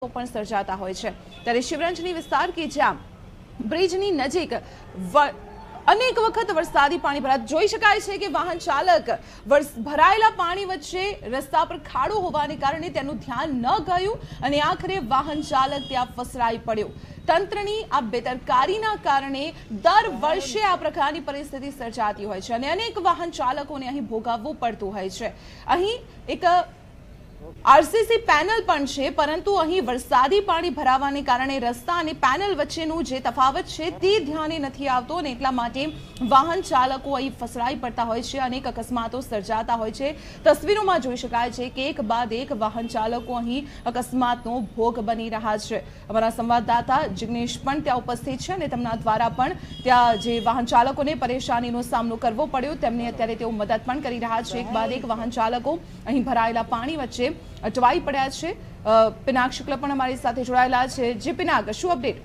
પણ સર્જાતા હોય છે। ત્યારે શિવરંજની વિસ્તાર કે જ્યાં બ્રિજની નજીક અનેક વખત વરસાદી પાણી ભરાતા જોઈ શકાય છે કે વાહન ચાલક ભરાયેલા પાણી વચ્ચે રસ્તા પર ખાડો હોવાને કારણે તેનું ધ્યાન ન ગયું અને આખરે વાહન ચાલક ત્યાં ફસરાઈ પડ્યો। તંત્રની આ બેદરકારીના કારણે દર વર્ષે આ પ્રકારની પરિસ્થિતિ સર્જાતી હોય છે અને અનેક વાહન ચાલકોને અહીં ભોગવવું પડતું હોય છે। અહીં એક આરસીસી પેનલ પણ છે, પરંતુ અહીં વરસાદી પાણી ભરાવાને કારણે રસ્તા અને પેનલ વચ્ચેનું જે તફાવત છે તે ધ્યાને નથી આવતો અને એટલા માટે વાહન ચાલકો અહીં ફસરાઈ પડતા હોય છે, અનેક અકસ્માતો સર્જાતા હોય છે। તસવીરોમાં જોઈ શકાય છે કે એક બાદ એક વાહન ચાલકો અહીં અકસ્માતનો ભોગ બની રહ્યા છે। અમારા સંવાદદાતા જિગ્નેશ પણ ત્યાં ઉપસ્થિત છે અને તેમના દ્વારા પણ ત્યાં જે વાહન ચાલકોને પરેશાનીનો સામનો કરવો પડ્યો તેમને અત્યારે તેઓ મદદ પણ કરી રહ્યા છે। એક બાદ એક વાહન ચાલકો અહીં ભરાયેલા પાણી વચ્ચે અટવાઈ પડ્યા છે। પિનાક શુક્લ પણ અમારી સાથે જોડાયેલા છે। જે પિનાક, શું અપડેટ?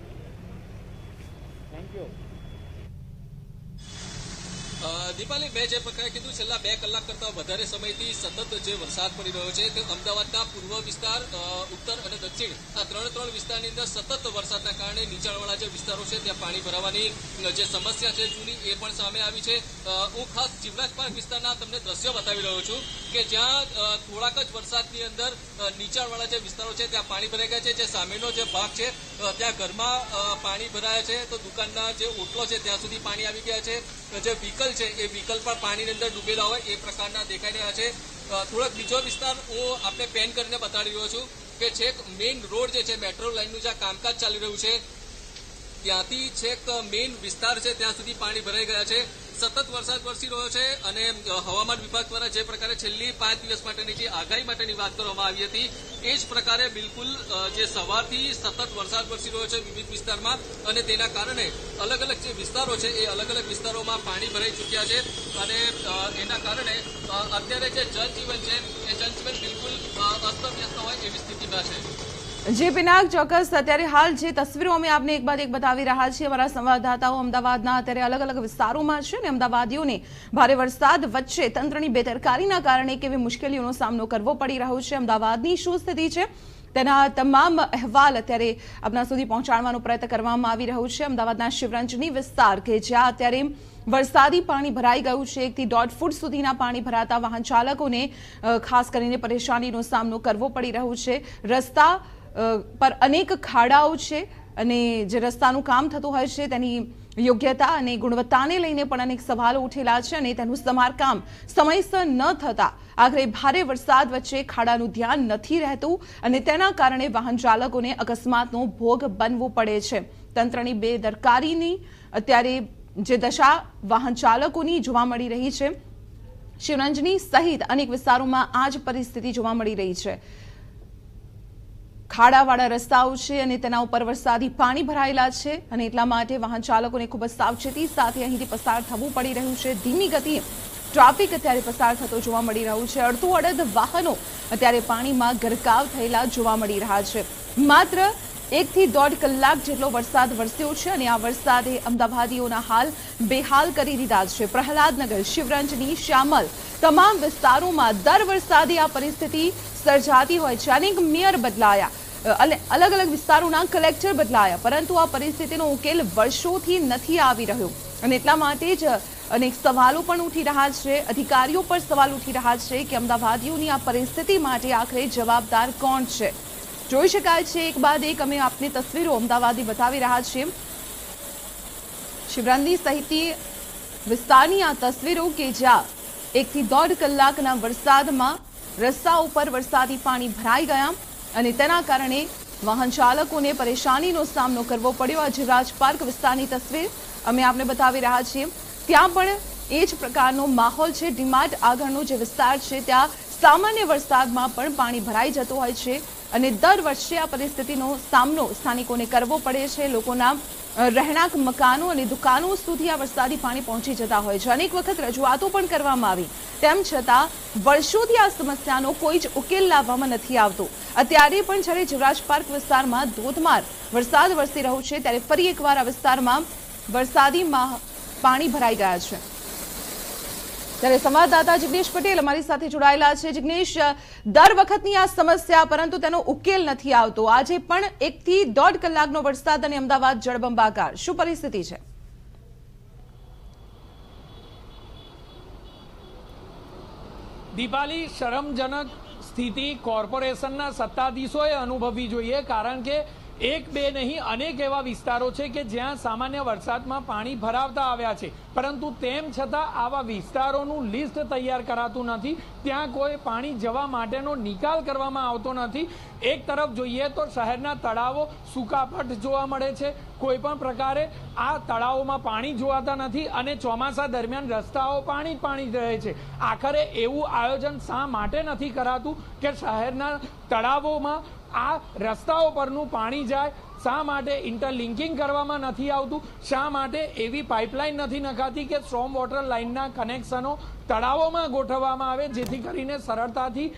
દીપાલી, મેં જે પ્રકારે કીધું છેલ્લા 2 કલાક કરતા વધારે સમયથી સતત જે વરસાદ પડી રહ્યો છે તે અમદાવાદના પૂર્વ વિસ્તાર, ઉત્તર અને દક્ષિણ આ ત્રણ વિસ્તારની અંદર સતત વરસાદના કારણે નીચાણવાળા જે વિસ્તારો છે ત્યાં પાણી ભરાવાની જે સમસ્યા છે જૂની એ પણ સામે આવી છે। હું ખાસ શિવરાજ પાર્ક વિસ્તારના તમને દ્રશ્યો બતાવી રહ્યો છું કે જ્યાં થોડાક જ વરસાદની અંદર નીચાણવાળા જે વિસ્તારો છે ત્યાં પાણી ભરાઈ ગયા છે। જે સામેનો જે ભાગ છે ત્યાં ઘરમાં પાણી ભરાયા છે, તો દુકાનના જે ઓટલો છે ત્યાં સુધી પાણી આવી ગયા છે। જે વ્હીકલ છે એ વ્હીકલ પણ પાણીની અંદર ડૂબેલા હોય એ પ્રકારના દેખાઈ રહ્યા છે। થોડોક બીજો વિસ્તાર હું આપણે પેન કરીને બતાડી રહ્યો છું કે છેક મેઇન રોડ જે છે, મેટ્રો લાઇનનું જ્યાં કામકાજ ચાલી રહ્યું છે ત્યાંથી છેક મેઇન વિસ્તાર છે ત્યાં સુધી પાણી ભરાઈ ગયા છે। સતત વરસાદ વરસી રહ્યો છે અને હવામાન વિભાગ દ્વારા જે પ્રકારે છેલ્લી 5 દિવસ માટેની જે આગાહી માટેની વાત કરવામાં આવી હતી એ જ પ્રકારે બિલકુલ જે સવારથી સતત વરસાદ વરસી રહ્યો છે વિવિધ વિસ્તારમાં અને તેના કારણે અલગ અલગ જે વિસ્તારો છે એ અલગ અલગ વિસ્તારોમાં પાણી ભરાઈ ચૂક્યા છે અને એના કારણે અત્યારે જે જનજીવન છે એ જનજીવન બિલકુલ અસ્તવ્યસ્ત હોય એવી સ્થિતિમાં છે। જી પિનાક, ચોક્કસ અત્યારે હાલ જે તસવીરો અમે આપને એક બાદ એક બતાવી રહ્યા છીએ, અમારા સંવાદદાતાઓ અમદાવાદના અત્યારે અલગ અલગ વિસ્તારોમાં છે અને અમદાવાદીઓને ભારે વરસાદ વચ્ચે તંત્રની બેદરકારીના કારણે કેવી મુશ્કેલીઓનો સામનો કરવો પડી રહ્યો છે, અમદાવાદની શું સ્થિતિ છે તેના તમામ અહેવાલ અત્યારે આપના સુધી પહોંચાડવાનો પ્રયત્ન કરવામાં આવી રહ્યો છે। અમદાવાદના શિવરંજની વિસ્તાર કે જ્યાં અત્યારે વરસાદી પાણી ભરાઈ ગયું છે, 1 થી 1.5 ફૂટ સુધીના પાણી ભરાતા વાહન ચાલકોને ખાસ કરીને પરેશાનીનો સામનો કરવો પડી રહ્યો છે। રસ્તા પર અનેક ખાડાઓ છે અને જે રસ્તાનું કામ થતું હોય છે તેની યોગ્યતા અને ગુણવત્તાને લઈને પણ અનેક સવાલો ઉઠેલા છે અને તેનું સમારકામ સમયસર ન થતા આખરે ભારે વરસાદ વચ્ચે ખાડાનું ધ્યાન નથી રહેતું અને તેના કારણે વાહન ચાલકોને અકસ્માતનો ભોગ બનવું પડે છે। તંત્રની બેદરકારીની અત્યારે જે દશા વાહન ચાલકોની જોવા મળી રહી છે, શિવરંજની સહિત અનેક વિસ્તારોમાં આ જ પરિસ્થિતિ જોવા મળી રહી છે। ખાડાવાળા રસ્તાઓ છે અને તેના ઉપર વરસાદી પાણી ભરાયેલા છે અને એટલા માટે વાહન ચાલકોને ખૂબ જ સાવચેતી સાથે અહીંથી પસાર થવું પડી રહ્યું છે। ધીમી ગતિએ ટ્રાફિક અત્યારે પસાર થતો જોવા મળી રહ્યું છે। અડધો-અડધ વાહનો અત્યારે પાણીમાં ગરકાવ થયેલા જોવા મળી રહ્યા છે। માત્ર 1 થી 1.5 કલાક જેટલો વરસાદ વરસ્યો છે અને આ વરસાદે અમદાવાદીઓના હાલ બેહાલ કરી દીધા છે। પ્રહલાદનગર, શિવરંજની, શ્યામલ તમામ વિસ્તારોમાં દર વરસાદે આ પરિસ્થિતિ સર્જાતી હોય છે। અનેક મેયર બદલાયા, અલગ અલગ વિસ્તારોના કલેક્ટર બદલાયા, પરંતુ આ પરિસ્થિતિનો ઉકેલ વર્ષોથી નથી આવી રહ્યો અને એટલા માટે જ અનેક સવાલો પણ ઉઠી રહ્યા છે। અધિકારીઓ પર સવાલ ઉઠી રહ્યા છે કે અમદાવાદીઓની આ પરિસ્થિતિ માટે આખરે જવાબદાર કોણ છે। જોઈ શકાય છે એક બાદ એક અમે આપની તસવીરો અમદાવાદી બતાવી રહ્યા છીએ। શિવરંજની સહિત વિસ્તારની આ તસવીરો કે જ્યાં 1 થી 1.5 કલાકના વરસાદમાં રસ્તા ઉપર વરસાદી પાણી ભરાઈ ગયા અને તેના કારણે વાહન ચાલકોને પરેશાનીનો સામનો કરવો પડ્યો। આ શિવરાજ પાર્ક વિસ્તારની તસવીર અમે આપને બતાવી રહ્યા છીએ। ત્યાં પણ એ જ પ્રકારનો માહોલ છે। ડીમાર્ટ આગળનો જે વિસ્તાર છે ત્યાં સામાન્ય વરસાદમાં પણ પાણી ભરાઈ જતું હોય છે અને દર વર્ષે આ પરિસ્થિતિનો સામનો સ્થાનિકોને કરવો પડે છે। લોકોના રહેણાંક મકાનો અને દુકાનો સુધી આ વરસાદી પાણી પહોંચી જતા હોય છે। અનેક વખત રજૂઆતો પણ કરવામાં આવી, તેમ છતાં વર્ષોથી આ સમસ્યાનો કોઈ જ ઉકેલ લાવવામાં નથી આવતો। અત્યારે પણ જ્યારે શિવરાજ પાર્ક વિસ્તારમાં ધોધમાર વરસાદ વરસી રહ્યો છે ત્યારે ફરી એકવાર આ વિસ્તારમાં વરસાદી પાણી ભરાઈ ગયા છે। ત્યારે સંવાદદાતા જિગ્નેશ પટેલ અમારી સાથે જોડાયેલા છે। જિગ્નેશ, દર વખતની આ સમસ્યા, પરંતુ તેનો ઉકેલ નથી આવતો। આજે પણ 1 થી 1.5 કલાકનો વરસાદ અને અમદાવાદ જળબંબાકાર, શું પરિસ્થિતિ છે? દીપાલી, શરમજનક સ્થિતિ કોર્પોરેશનના સત્તાધીશોએ અનુભવવી જોઈએ, કારણ કે એક બે નહીં અનેક એવા વિસ્તારો છે કે જ્યાં સામાન્ય વરસાદમાં પાણી ભરાવતા આવ્યા છે, પરંતુ તેમ છતાં આવા વિસ્તારોનું લિસ્ટ તૈયાર કરાતું નથી, ત્યાં કોઈ પાણી જવા માટેનો નિકાલ કરવામાં આવતો નથી। એક તરફ જોઈએ તો શહેરના તળાવો સૂકાપટ જોવા મળે છે, કોઈ પણ પ્રકારે આ તળાવોમાં પાણી જોવાતા નથી અને ચોમાસા દરમિયાન રસ્તાઓ પાણી રહે છે। આખરે એવું આયોજન શા માટે નથી કરાતું કે શહેરના તળાવોમાં આ રસ્તાઓ પરનું પાણી જાય? શા માટે ઇન્ટરલિંકિંગ કરવામાં નથી આવતું? શા માટે એવી પાઇપલાઇન નથી નખાતી કે સ્ટ્રોમ વોટર લાઇનના કનેક્શનો તળાવોમાં ગોઠવવામાં આવે, જેથી કરીને સરળતાથી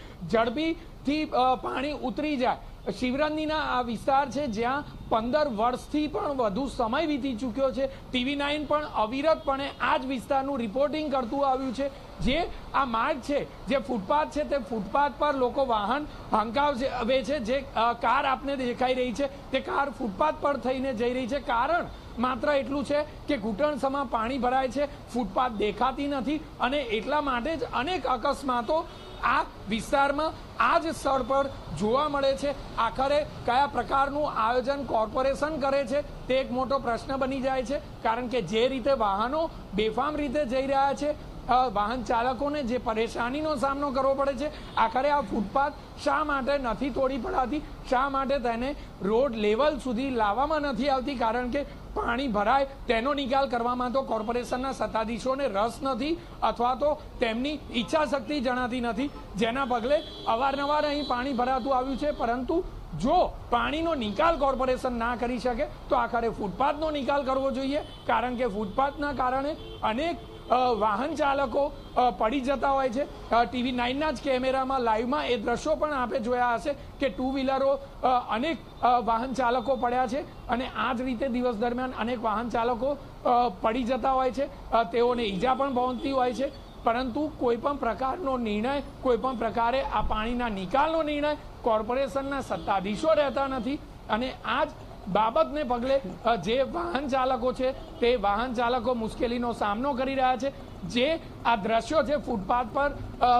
ઝડપીથી પાણી ઉતરી જાય? શિવરંજનીના આ વિસ્તાર છે જ્યાં 15 વર્ષથી પણ વધુ સમય વીતી ચૂક્યો છે। TV9 પણ અવિરતપણે આ જ વિસ્તારનું રિપોર્ટિંગ કરતું આવ્યું છે। જે આ માર્ગ છે, જે ફૂટપાથ છે, તે ફૂટપાથ પર લોકો વાહન હંકાવે છે। જે કાર આપને દેખાઈ રહી છે તે કાર ફૂટપાથ પર થઈને જઈ રહી છે। કારણ માત્ર એટલું છે કે ઘૂંટણસમાં પાણી ભરાય છે, ફૂટપાથ દેખાતી નથી અને એટલા માટે જ અનેક અકસ્માતો આ વિસ્તારમાં આ જ સ્થળ પર જોવા મળે છે। આખરે કયા પ્રકારનું આયોજન કોર્પોરેશન કરે છે તે એક મોટો પ્રશ્ન બની જાય છે, કારણ કે જે રીતે વાહનો બેફામ રીતે જઈ રહ્યા છે, વાહન ચાલકોને જે પરેશાનીનો સામનો કરવો પડે છે, આખરે આ ફૂટપાથ શા માટે નથી તોડી પડાતી? શા માટે તેને રોડ લેવલ સુધી લાવવામાં નથી આવતી? કારણ કે પાણી ભરાય તેનો નિકાલ કરવામાં તો કોર્પોરેશનના સત્તાધીશોને રસ નથી, અથવા તો તેમની ઈચ્છા શક્તિ જણાતી નથી, જેના પગલે અવારનવાર અહીં પાણી ભરાતું આવ્યું છે। પરંતુ જો પાણીનો નિકાલ કોર્પોરેશન ના કરી શકે તો આખરે ફૂટપાથનો નિકાલ કરવો જોઈએ, કારણ કે ફૂટપાથના કારણે અનેક વાહન ચાલકો પડી જતા હોય છે। TV9ના જ કેમેરામાં લાઈવમાં એ દ્રશ્યો પણ આપે જોયા હશે કે 2 વ્હીલરો અનેક વાહન ચાલકો પડ્યા છે અને આ જ રીતે દિવસ દરમિયાન અનેક વાહન ચાલકો પડી જતા હોય છે, તેઓને ઈજા પણ પહોંચતી હોય છે। પરંતુ કોઈ પણ પ્રકારનો નિર્ણય, કોઈ પણ પ્રકારે આ પાણીના નિકાલનો નિર્ણય કોર્પોરેશનના સત્તાધીશો રહેતા નથી અને આ જ બાબતને પગલે જે વાહન ચાલકો છે તે વાહન ચાલકો મુશ્કેલીનો સામનો કરી રહ્યા છે। જે આ દ્રશ્યો છે, ફૂટપાથ પર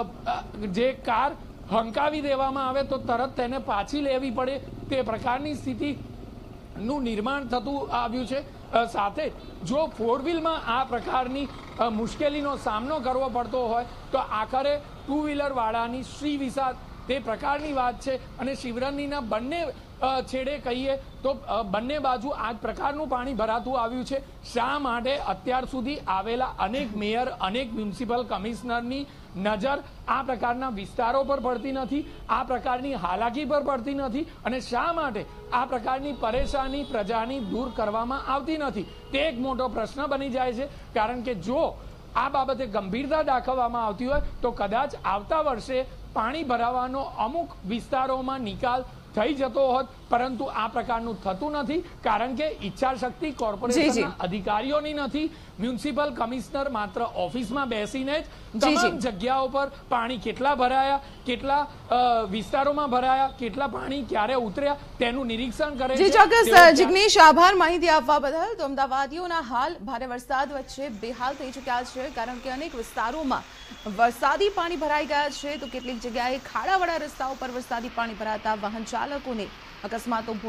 જે કાર હંકાવી દેવામાં આવે તો તરત તેને પાછી લેવી પડે તે પ્રકારની સ્થિતિનું નિર્માણ થતું આવ્યું છે। સાથે જો 4 વ્હીલમાં આ પ્રકારની મુશ્કેલીનો સામનો કરવો પડતો હોય તો આખરે 2 વ્હીલર વાળાની શ્રી વિસાત તે પ્રકારની વાત છે। અને શિવરંજનીના બંને છેડે કહીએ તો બંને બાજુ આ જ પ્રકારનું પાણી ભરાતું આવ્યું છે। શા માટે અત્યાર સુધી આવેલા અનેક મેયર, અનેક મ્યુનિસિપલ કમિશનરની નજર આ પ્રકારના વિસ્તારો પર પડતી નથી, આ પ્રકારની હાલાકી પર પડતી નથી અને શા માટે આ પ્રકારની પરેશાની પ્રજાની દૂર કરવામાં આવતી નથી? તે એક મોટો પ્રશ્ન બની જાય છે, કારણ કે જો આ બાબતે ગંભીરતા દાખવવામાં આવતી હોય તો કદાચ આવતા વર્ષે પાણી ભરાવાનો અમુક વિસ્તારોમાં નિકાલ થઈ જતો હોત, પરંતુ આ પ્રકારનું થતું નથી, કારણ કે ઈચ્છા શક્તિ કોર્પોરેશનના અધિકારીઓની નથી। મ્યુનિસિપલ કમિશનર માત્ર ઓફિસમાં બેસીને જ તમામ જગ્યાઓ પર પાણી કેટલા ભરાયા, કેટલા વિસ્તારોમાં ભરાયા, કેટલા પાણી ક્યારે ઉતર્યા તેનું નિરીક્ષણ કરે છે। ચોક્કસ જિગ્નેશ, આભાર માહિતી આપવા બદલ। તો અમદાવાદીઓના હાલ ભારે વરસાદ વચ્ચે બેહાલ થઈ ચૂક્યા છે, કારણ કે અનેક વિસ્તારોમાં વરસાદી પાણી ભરાઈ ગયા છે, તો કેટલીક જગ્યાએ ખાડાવાળા રસ્તાઓ પર વરસાદી પાણી ભરાતા વાહન ચાલકોને અકસ્માતો